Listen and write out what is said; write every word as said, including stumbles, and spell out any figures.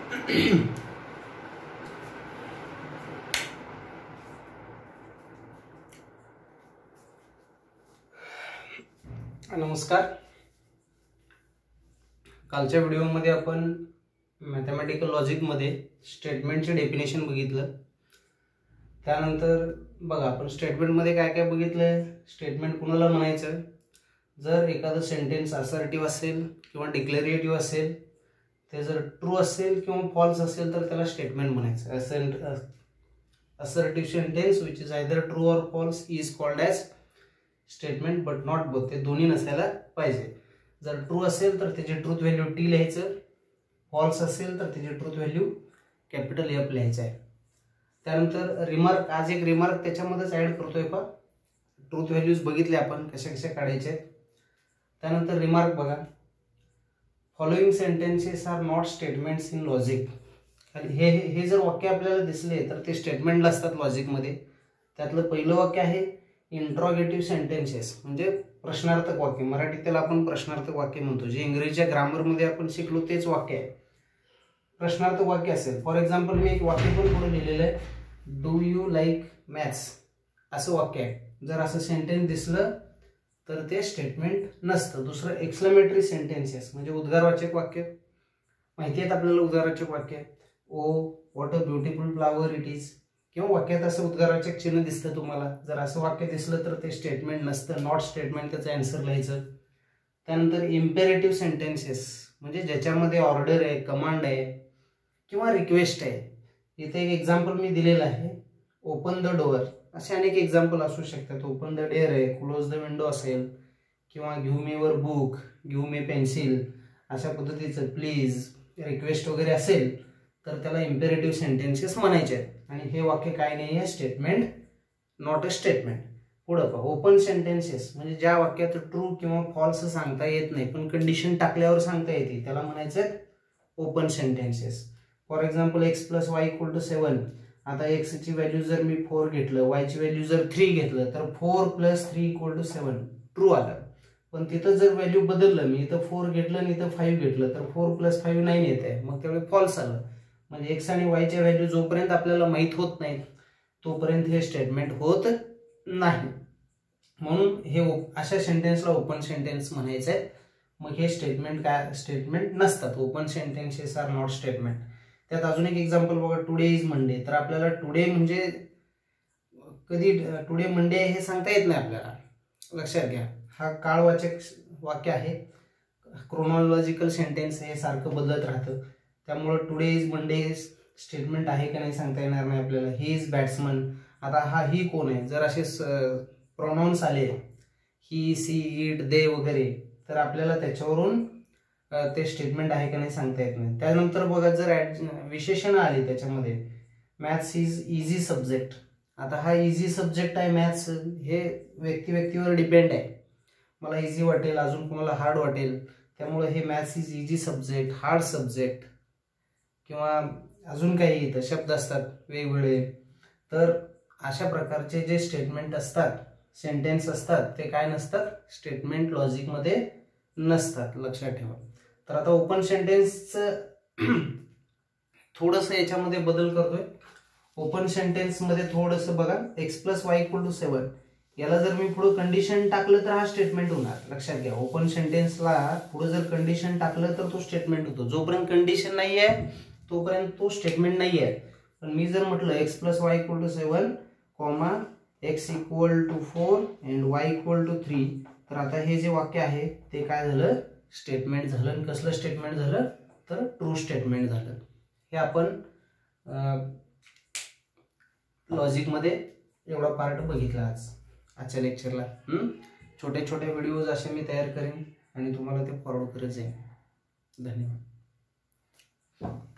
नमस्कार. कालच्या व्हिडिओमध्ये आपण मॅथमॅटिकल लॉजिकमध्ये स्टेटमेंटचे डेफिनेशन बघितलं. त्यानंतर बघा आपण स्टेटमेंटमध्ये काय काय बघितलं. स्टेटमेंट कुणाला म्हणायचं, जर एखादं सेंटेन्स असर्टिव्ह असेल किंवा डिक्लेरेटिव्ह असेल, ते जर ट्रू असेल किंवा फॉल्स असेल तर त्याला स्टेटमेंट म्हणायचं. Assertive sentence which is either true और false is called as statement, but not both. ते दोन्ही नसायला पाहिजे. जर ट्रू असेल तर त्याची ट्रूथ व्हॅल्यू टी लिहायचं, फॉल्स असेल तर त्याची ट्रूथ व्हॅल्यू कॅपिटल एफ लिहायचं आहे. त्यानंतर रिमार्क, आज एक रिमार्क त्याच्यामध्येच ॲड करतोय. पहा, ट्रूथ व्हॅल्यूज बघितले आपण कशा कशा काढायचे आहेत. त्यानंतर रिमार्क बघा, following sentences are not statements in logic. हे हे जर वाक्य आपल्याला दिसले तर ते स्टेटमेंटला असतात लॉजिकमध्ये. त्यातलं पहिलं वाक्य आहे इंट्रॉगेटिव्ह सेंटेन्सेस, म्हणजे प्रश्नार्थक वाक्य. मराठीत त्याला आपण प्रश्नार्थक वाक्य म्हणतो. जे इंग्रजीच्या ग्रामरमध्ये आपण शिकलो तेच वाक्य आहे. प्रश्नार्थक वाक्य असेल. फॉर एक्झाम्पल मी एक वाक्य पण पुढे लिहिलेलं आहे, डू यू लाईक मॅथ्स असं वाक्य आहे. जर असं सेंटेन्स दिसलं तर ते स्टेटमेंट नसतं. दुसरं एक्सक्लेमेटरी सेंटेन्सेस म्हणजे उद्गारवाचक वाक्य. माहिती आहेत आपल्याला उद्गारवाचक वाक्य. Oh what a beautiful flower it is, किंवा वाक्यात असं उद्गारवाचक चिन्ह दिसतं तुम्हाला. जर असं वाक्य दिसलं तर ते स्टेटमेंट नसतं, नॉट स्टेटमेंट, त्याचं आन्सर लिहायचं. त्यानंतर इम्पेरेटिव्ह सेंटेन्सेस म्हणजे ज्याच्यामध्ये ऑर्डर आहे, कमांड आहे किंवा रिक्वेस्ट आहे. इथे एक एक्झाम्पल मी दिलेलं आहे, ओपन द डोअर. असे अनेक एक्झाम्पल असू शकतात. ओपन द डेअर आहे, क्लोज द विंडो असेल, किंवा गिव्ह मी वर बुक, गिव्ह मी पेन्सिल, अशा पद्धतीचं प्लीज, रिक्वेस्ट वगैरे असेल तर त्याला इम्पेरेटिव्ह सेंटेन्सेस म्हणायचे आहेत. आणि हे वाक्य काय नाही आहे, स्टेटमेंट, नॉट अ स्टेटमेंट. पुढं पहा, ओपन सेंटेन्सेस म्हणजे ज्या वाक्यात ट्रू किंवा फॉल्स सांगता येत नाही पण कंडिशन टाकल्यावर सांगता येते, त्याला म्हणायचं open sentences. For example x plus y equal to seven. आता एक्सची व्हॅल्यू जर मी फोर घेतलं, वायची व्हॅल्यू जर थ्री घेतलं तर four plus three equal to seven true आलं. पण तिथं जर व्हॅल्यू बदललं, मी इथं फोर घेतलं आणि इथं फाईव्ह घेतलं तर फोर प्लस फाईव्ह नाईन येत आहे, मग त्यावेळी फॉल्स आलं. म्हणजे एक्स आणि वायच्या व्हॅल्यू जोपर्यंत आपल्याला माहीत होत नाही तोपर्यंत हे स्टेटमेंट होत नाही. म्हणून हे अशा सेंटेन्सला ओपन सेंटेन्स म्हणायचं आहे. मग हे स्टेटमेंट काय, स्टेटमेंट नसतात. Open sentences are not statement. त्यात अजून एक एक्झाम्पल बघा, टुडे इज मंडे. तर आपल्याला टुडे म्हणजे कधी टुडे मंडे हे सांगता येत नाही आपल्याला, लक्षात घ्या. हा काळवाचक वाक्य आहे, क्रोनॉलॉजिकल सेंटेन्स हे सारखं बदलत राहतं. त्यामुळं टुडे इज मंडे स्टेटमेंट आहे का नाही सांगता येणार नाही आपल्याला. He is batsman. आता हा ही कोण आहे, जर असे प्रोनाउन्स आले ही, सी, इट, दे वगैरे, तर आपल्याला त्याच्यावरून ते स्टेटमेंट आहे का नाही सांगता येत नाही. त्यानंतर बघा, जर विशेषण आली त्याच्यामध्ये, मॅथ्स इज इझी सब्जेक्ट. आता हा इझी सब्जेक्ट आहे मॅथ्स, हे व्यक्ती व्यक्तीवर डिपेंड आहे. मला इझी वाटेल, अजून कोणाला हार्ड वाटेल. त्यामुळे हे maths is easy subject, hard subject, किंवा अजून काही इथं शब्द असतात वेगवेगळे. तर अशा प्रकारचे जे स्टेटमेंट असतात, सेंटेन्स असतात, ते काय नसतात, स्टेटमेंट लॉजिकमध्ये नसतात, लक्षात ठेवा. तर आता ओपन सेंटेन्सचं थोडंसं याच्यामध्ये बदल करतोय. ओपन सेंटेन्समध्ये थोडंसं बघा, x plus y equal to seven, याला जर मी पुढे कंडिशन टाकलं तर हा स्टेटमेंट होणार. लक्षात घ्या, ओपन सेंटेन्सला पुढे जर कंडिशन टाकलं तर तो स्टेटमेंट होतो. जोपर्यंत कंडिशन नाही आहे तोपर्यंत तो स्टेटमेंट नाही आहे. पण मी जर म्हटलं x plus y equal to seven, comma x equal to four and y equal to three, तर आता हे जे वाक्य आहे ते काय झालं, स्टेटमेंट झालं. कसलं स्टेटमेंट झालं, तर ट्रू स्टेटमेंट झालं. हे आपण लॉजिकमध्ये एवढा पार्ट बघितला आज आजच्या लेक्चरला. छोटे छोटे व्हिडिओज असे मी तयार करेन आणि तुम्हाला ते फॉरवर्ड करत जाईन. धन्यवाद.